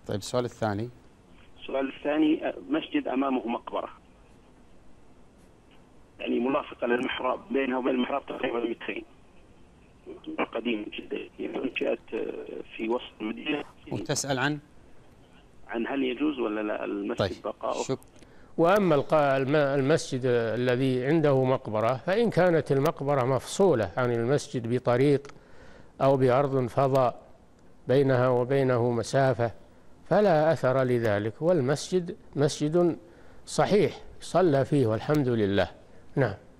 طيب السؤال الثاني. السؤال الثاني، مسجد أمامه مقبرة، يعني مرافقة للمحراب، بينها وبين المحراب تقريبا 200، قديم جدا، يعني انشأت في وسط المدينة. وتسأل عن هل يجوز ولا لا المسجد طيب بقاؤه. وأما المسجد الذي عنده مقبرة، فإن كانت المقبرة مفصولة عن المسجد بطريق أو بأرض فضاء بينها وبينه مسافة فلا أثر لذلك، والمسجد مسجد صحيح صلى فيه والحمد لله. نعم.